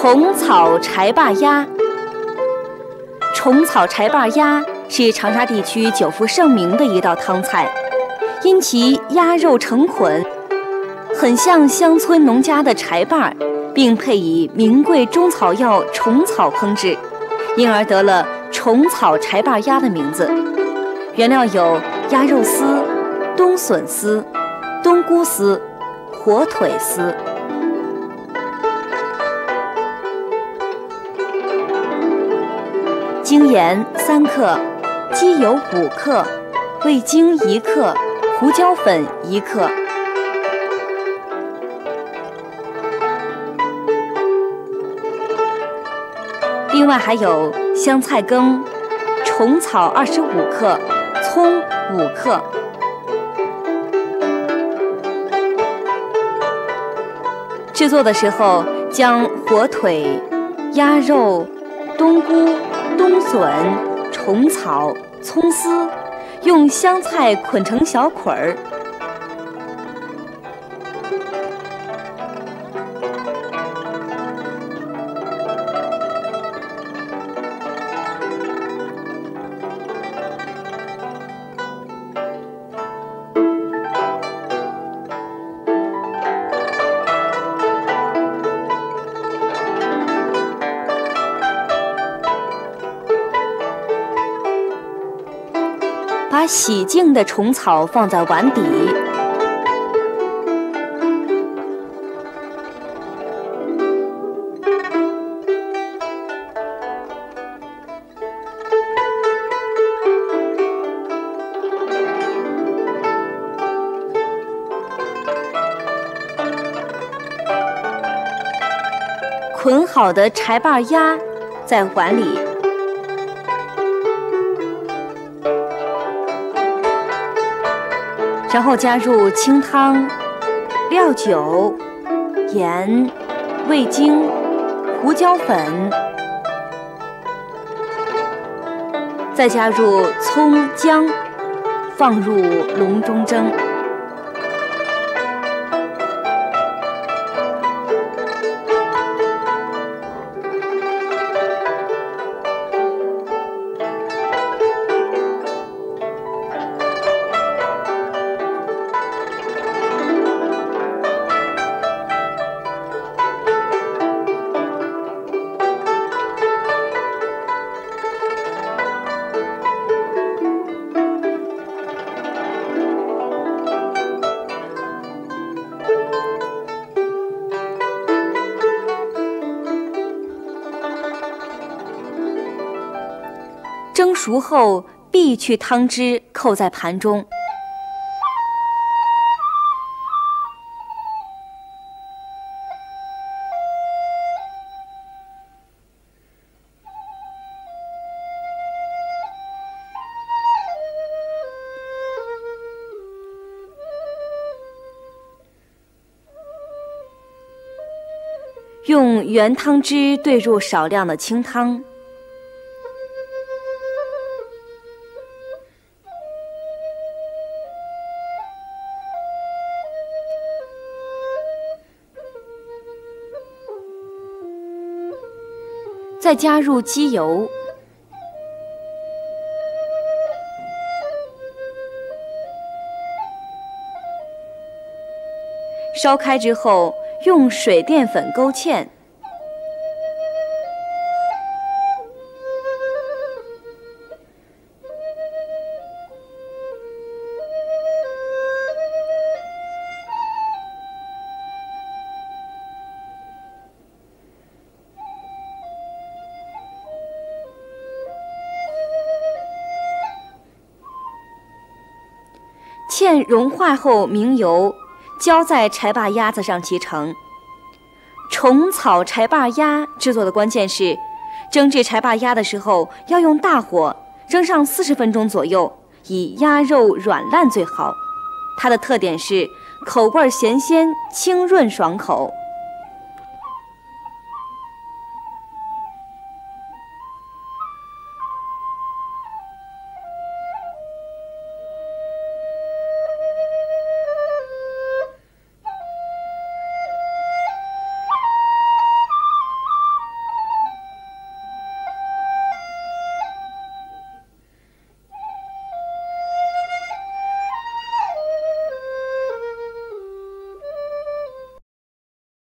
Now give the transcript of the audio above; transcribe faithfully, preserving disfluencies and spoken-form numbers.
虫草柴坝鸭。虫草柴坝鸭是长沙地区久负盛名的一道汤菜，因其鸭肉成捆，很像乡村农家的柴坝，并配以名贵中草药虫草烹制，因而得了虫草柴坝鸭的名字。原料有鸭肉丝、冬笋丝、冬菇丝、火腿丝。精盐三克，鸡油五克，味精一克，胡椒粉一克。另外还有香菜羹、虫草二十五克，葱五克。制作的时候，将火腿、鸭肉、冬菇、冬笋、虫草、葱丝用香菜捆成小捆儿。把洗净的虫草放在碗底，捆好的柴坝鸭在碗里。然后加入清汤、料酒、盐、味精、胡椒粉，再加入葱姜，放入笼中蒸。蒸熟后，必去汤汁扣在盘中。用原汤汁兑入少量的清汤。再加入鸡油，烧开之后，用水淀粉勾芡，芡融化后明油，浇在柴坝鸭子上即成。虫草柴坝鸭制作的关键是，蒸制柴坝鸭的时候要用大火蒸上四十分钟左右，以鸭肉软烂最好。它的特点是口味咸鲜、清润爽口。